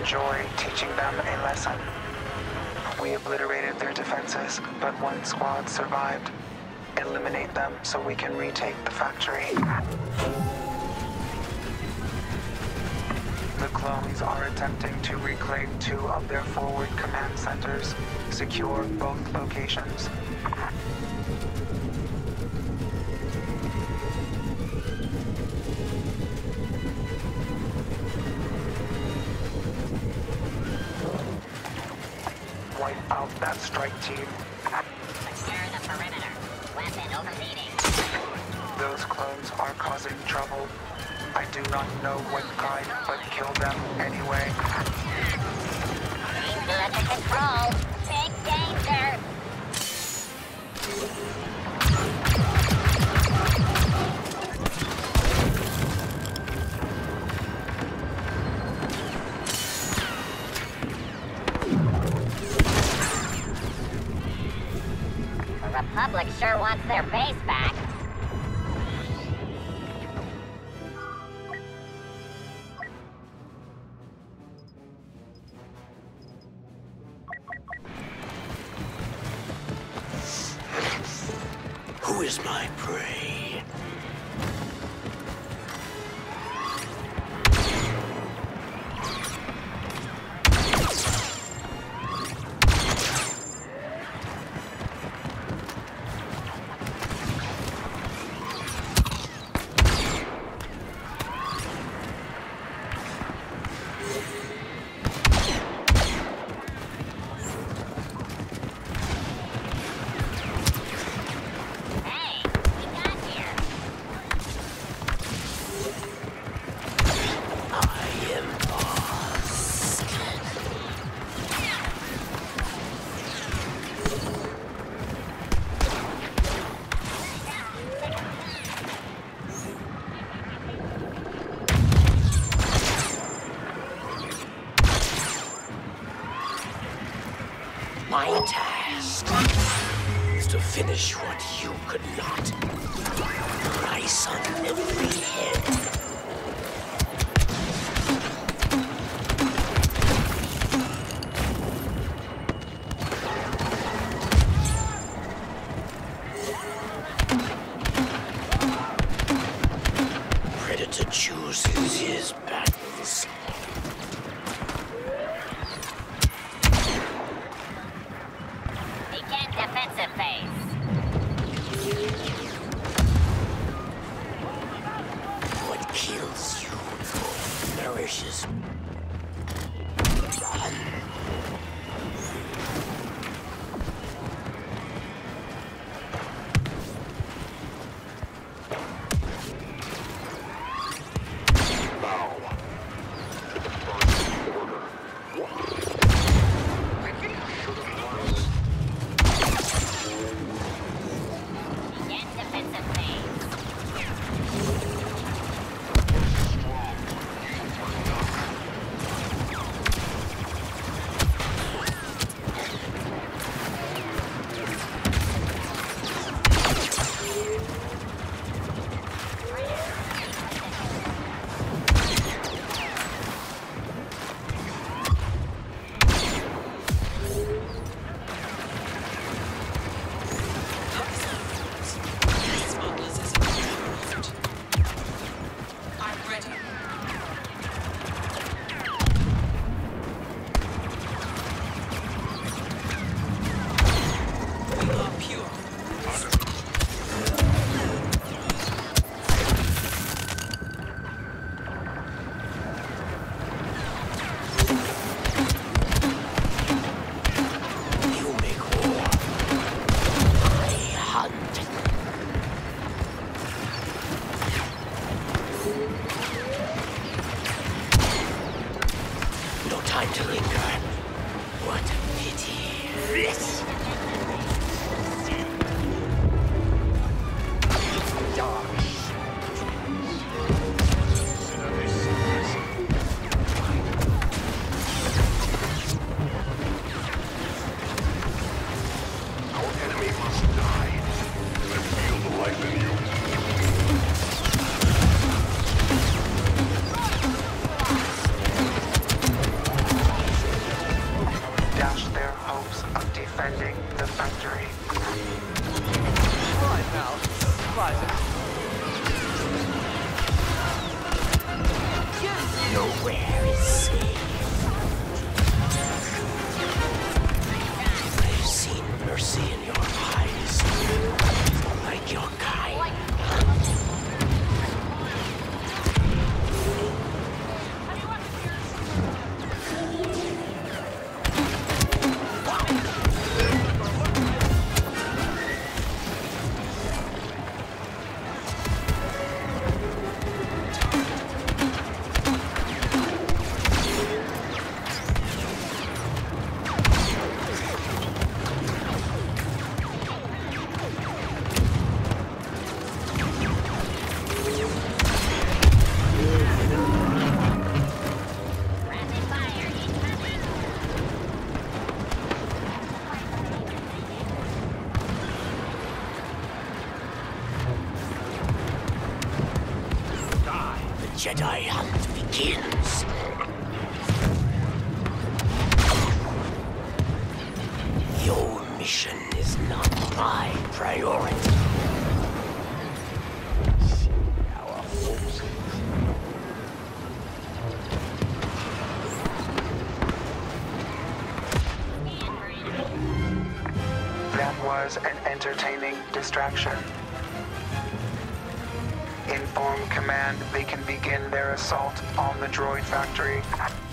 enjoy teaching them a lesson. We obliterated their defenses, but one squad survived. Eliminate them so we can retake the factory. The clones are attempting to reclaim 2 of their forward command centers. Secure both locations. Wipe out that strike team. Secure the perimeter. Weapon overheating. Those clones are causing trouble. I do not know what kind, but kill them anyway. Danger under control. Big danger. The Republic sure wants their base back. Who is my prey? My task is to finish what you could not. Price on every head. Predator chooses his battles. Defensive phase. What kills you nourishes. Time to linger. What a pity. Yes. Our enemy must die. I feel the life in you. defending the factory. Right now. Right. Nowhere is safe. I've seen mercy in your eyes, like your kind. Rapid fire incoming. The Jedi hunt begins. Your mission is not my priority. That was an entertaining distraction. Inform command they can begin their assault on the droid factory.